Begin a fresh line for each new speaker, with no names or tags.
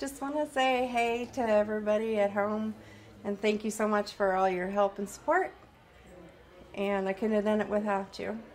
just want to say hey to everybody at home and thank you so much for all your help and support. And I couldn't have done it without you.